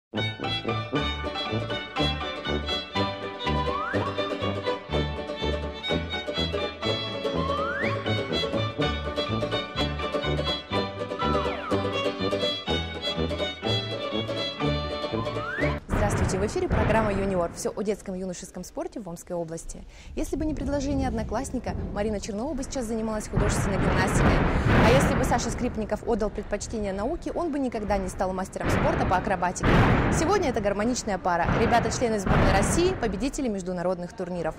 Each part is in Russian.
Здравствуйте! В эфире программа «Юниор». Все о детском и юношеском спорте в Омской области. Если бы не предложение одноклассника, Марина Чернова бы сейчас занималась художественной гимнастикой. А если бы Саша Скрипников отдал предпочтение науке, он бы никогда не стал мастером спорта по акробатике. Сегодня это гармоничная пара. Ребята – члены сборной России, победители международных турниров.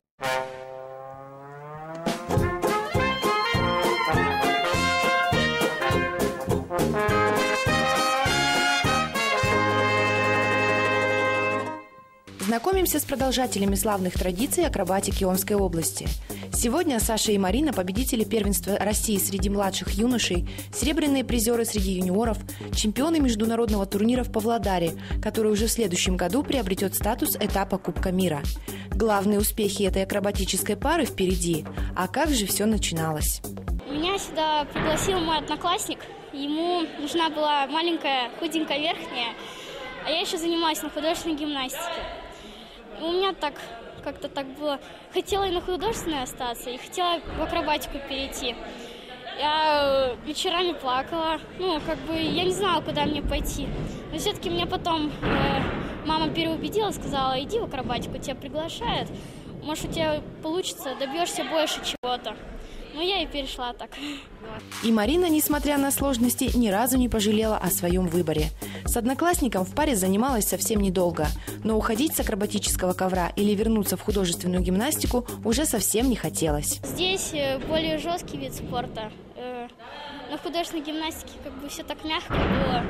Знакомимся с продолжателями славных традиций акробатики Омской области. Сегодня Саша и Марина – победители первенства России среди младших юношей, серебряные призеры среди юниоров, чемпионы международного турнира в Павлодаре, который уже в следующем году приобретет статус этапа Кубка мира. Главные успехи этой акробатической пары впереди. А как же все начиналось? Меня сюда пригласил мой одноклассник. Ему нужна была маленькая, худенькая верхняя, а я еще занимаюсь на художественной гимнастике. У меня как-то так было. Хотела и на художественной остаться, и хотела в акробатику перейти. Я вечерами плакала, я не знала, куда мне пойти. Но все-таки меня потом мама переубедила, сказала: иди в акробатику, тебя приглашают. Может, у тебя получится, добьешься больше чего-то. Я и перешла так. И Марина, несмотря на сложности, ни разу не пожалела о своем выборе. С одноклассником в паре занималась совсем недолго, но уходить с акробатического ковра или вернуться в художественную гимнастику уже совсем не хотелось. Здесь более жесткий вид спорта. На художественной гимнастике все так мягко было,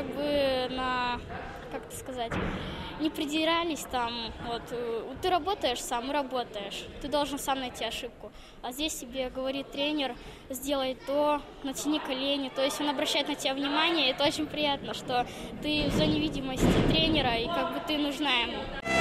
не придирались там. Ты работаешь сам и работаешь, ты должен сам найти ошибку. А здесь тебе говорит тренер: сделай то, натяни колени. То есть он обращает на тебя внимание, и это очень приятно, что ты в зоне видимости тренера, и ты нужна ему.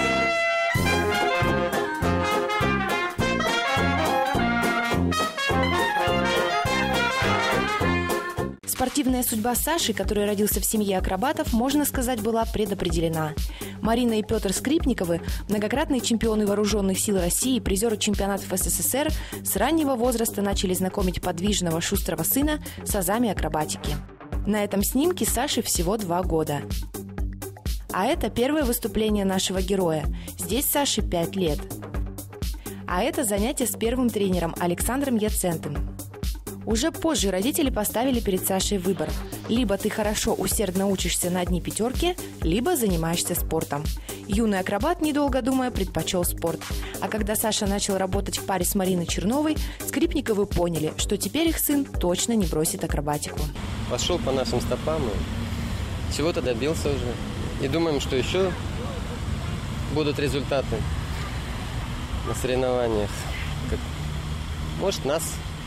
Спортивная судьба Саши, который родился в семье акробатов, можно сказать, была предопределена. Марина и Петр Скрипниковы – многократные чемпионы вооруженных сил России, призеры чемпионатов СССР, с раннего возраста начали знакомить подвижного шустрого сына с азами акробатики. На этом снимке Саше всего 2 года. А это первое выступление нашего героя. Здесь Саше 5 лет. А это занятие с первым тренером Александром Яцентом. Уже позже родители поставили перед Сашей выбор. Либо ты хорошо, усердно учишься на одни пятерки, либо занимаешься спортом. Юный акробат, недолго думая, предпочел спорт. А когда Саша начал работать в паре с Мариной Черновой, Скрипниковы поняли, что теперь их сын точно не бросит акробатику. Пошел по нашим стопам и чего-то добился уже. И думаем, что еще будут результаты на соревнованиях. Может, нас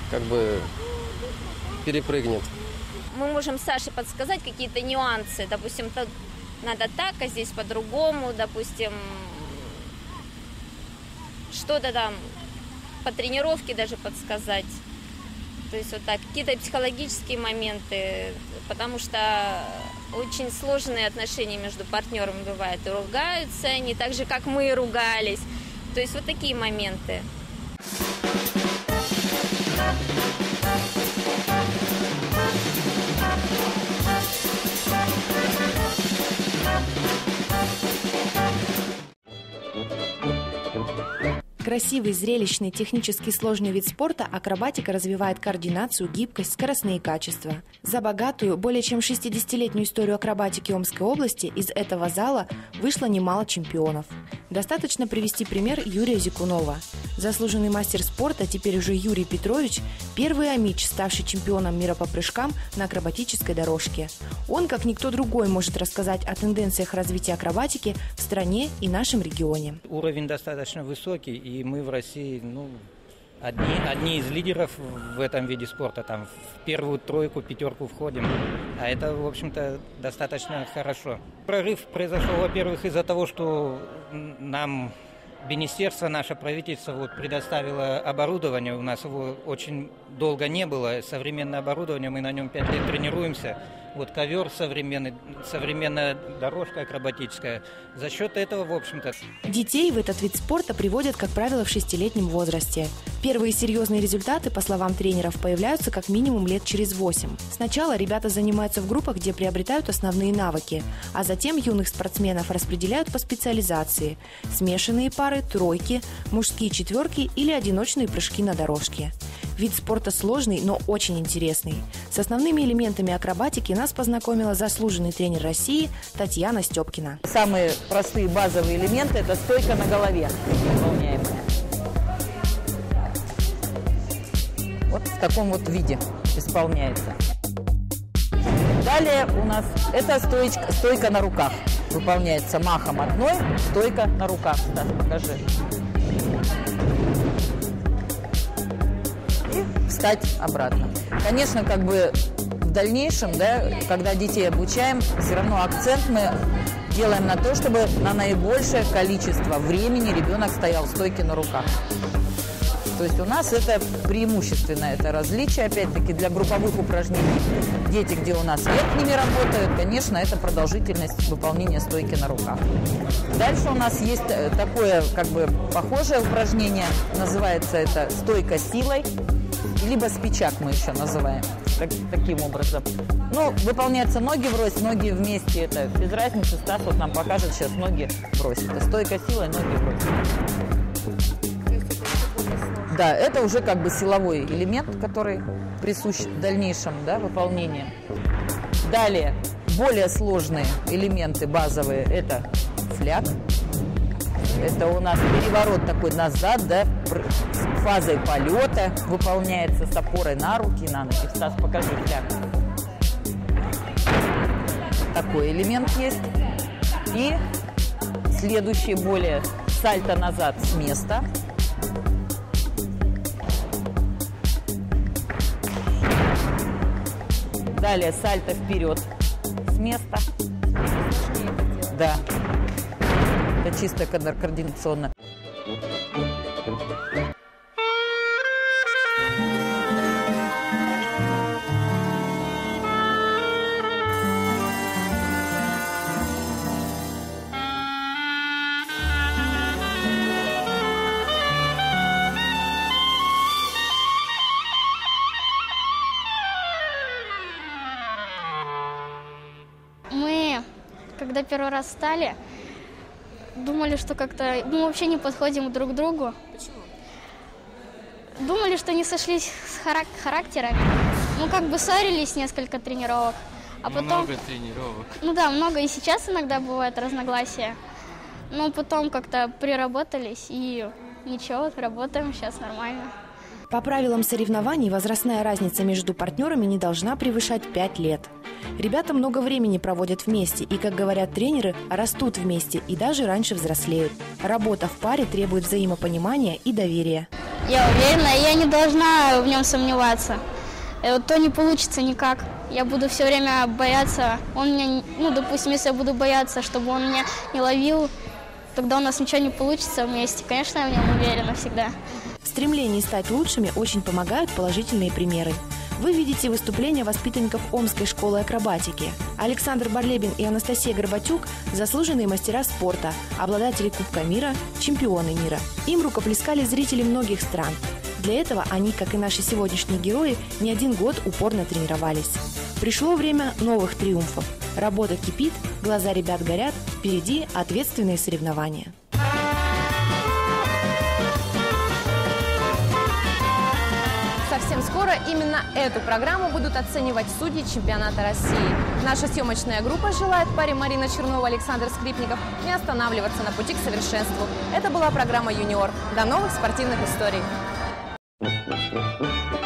перепрыгнет. Мы можем Саше подсказать какие-то нюансы. Допустим, тут надо так, а здесь по-другому. Допустим, что-то там по тренировке даже подсказать. То есть какие-то психологические моменты. Потому что очень сложные отношения между партнерами бывают. И ругаются они так же, как мы ругались. То есть такие моменты. Красивый, зрелищный, технически сложный вид спорта акробатика развивает координацию, гибкость, скоростные качества. За богатую, более чем 60-летнюю историю акробатики Омской области из этого зала вышло немало чемпионов. Достаточно привести пример Юрия Зикунова. Заслуженный мастер спорта, теперь уже Юрий Петрович, первый амич, ставший чемпионом мира по прыжкам на акробатической дорожке. Он, как никто другой, может рассказать о тенденциях развития акробатики в стране и нашем регионе. Уровень достаточно высокий, и мы в России одни из лидеров в этом виде спорта. Там в первую тройку, пятерку входим. А это, в общем-то, достаточно хорошо. Прорыв произошел, во-первых, из-за того, что нам министерство, наше правительство предоставило оборудование. У нас его очень долго не было. Современное оборудование, мы на нем 5 лет тренируемся. вот ковер современный, современная дорожка акробатическая. За счет этого, в общем-то... Детей в этот вид спорта приводят, как правило, в 6-летнем возрасте. Первые серьезные результаты, по словам тренеров, появляются как минимум лет через 8. Сначала ребята занимаются в группах, где приобретают основные навыки, а затем юных спортсменов распределяют по специализации – смешанные пары, тройки, мужские четверки или одиночные прыжки на дорожке. Вид спорта сложный, но очень интересный. С основными элементами акробатики нас познакомила заслуженный тренер России Татьяна Степкина. Самые простые базовые элементы – это стойка на голове выполняемая. Вот в таком вот виде исполняется. Далее у нас это стойка на руках. Выполняется махом одной, стойка на руках. Стас, покажи. И встать обратно. Конечно, как бы в дальнейшем, да, когда детей обучаем, все равно акцент мы делаем на то, чтобы на наибольшее количество времени ребенок стоял в стойке на руках. То есть у нас это преимущественно, это различие, опять-таки, для групповых упражнений. Дети, где у нас верхними работают, конечно, это продолжительность выполнения стойки на руках. Дальше у нас есть такое, как бы, похожее упражнение, называется это стойка силой, либо спичак мы еще называем, таким образом. Ну, выполняются ноги врозь, ноги вместе, это без разницы, Стас вот нам покажет сейчас ноги врозь. Это стойка силой, ноги врозь. Да, это уже как бы силовой элемент, который присущ дальнейшему, да, выполнению. Далее, более сложные элементы базовые, это фляг. Это у нас переворот такой назад, да, с фазой полета, выполняется с опорой на руки, на ноги. Стас, покажи фляг. Такой элемент есть. И следующий более сальто назад с места. Далее сальто вперед с места. Да. Это чисто координационно. Мы, когда первый раз стали, думали, что как-то мы вообще не подходим друг к другу. Почему? Думали, что не сошлись с характерами. Ну, как бы ссорились несколько тренировок. А потом... Много тренировок. Ну да, много. И сейчас иногда бывает разногласия. Но потом как-то приработались и ничего, работаем сейчас нормально. По правилам соревнований возрастная разница между партнерами не должна превышать 5 лет. Ребята много времени проводят вместе и, как говорят тренеры, растут вместе и даже раньше взрослеют. Работа в паре требует взаимопонимания и доверия. Я уверена, я не должна в нем сомневаться. То не получится никак. Я буду все время бояться. Он меня, ну, допустим, если я буду бояться, чтобы он меня не ловил, тогда у нас ничего не получится вместе. Конечно, я в нем уверена всегда. В стремлении стать лучшими очень помогают положительные примеры. Вы видите выступления воспитанников Омской школы акробатики. Александр Барлебин и Анастасия Горбатюк – заслуженные мастера спорта, обладатели Кубка мира, чемпионы мира. Им рукоплескали зрители многих стран. Для этого они, как и наши сегодняшние герои, не один год упорно тренировались. Пришло время новых триумфов. Работа кипит, глаза ребят горят, впереди ответственные соревнования. Совсем скоро именно эту программу будут оценивать судьи чемпионата России. Наша съемочная группа желает паре Марина Чернова и Александр Скрипников не останавливаться на пути к совершенству. Это была программа «Юниор». До новых спортивных историй!